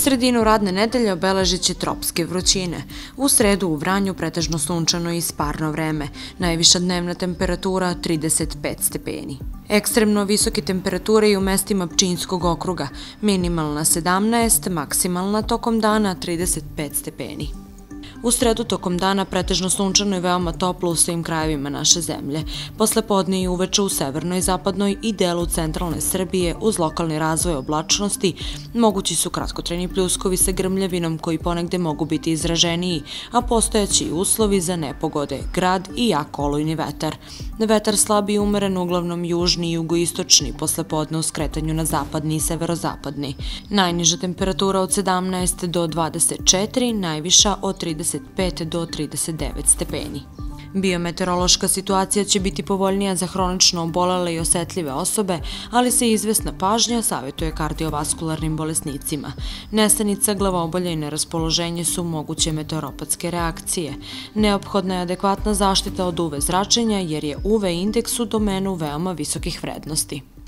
Sredinu radne nedelje obeležit će tropske vrućine. U sredu u Vranju pretežno sunčano i sparno vreme. Najviša dnevna temperatura 35 stepeni. Ekstremno visoke temperature i u mestima Pčinjskog okruga. Minimalna 17, maksimalna tokom dana 35 stepeni. U sredu tokom dana pretežno sunčano i veoma toplo u svim krajevima naše zemlje. Posle podne i uveče u severnoj, zapadnoj i delu centralne Srbije uz lokalni razvoj oblačnosti mogući su kratkotrajni pljuskovi sa grmljavinom koji ponegde mogu biti izraženiji, a postojaće i uslovi za nepogode, grad i jak olujni vetar. Vetar slab i umeren, uglavnom južni i jugoistočni, posle podne u skretanju na zapadni i severozapadni. Najniža temperatura od 17 do 24, najviša od 35 do 39 stepeni. Biometeorološka situacija će biti povoljnija za hronično obolele i osetljive osobe, ali se izvesna pažnja savjetuje kardiovaskularnim bolesnicima. Nestanica, glavobolja i neraspoloženje su moguće meteoropatske reakcije. Neophodna je adekvatna zaštita od UV zračenja jer je UV indeks u domenu veoma visokih vrednosti.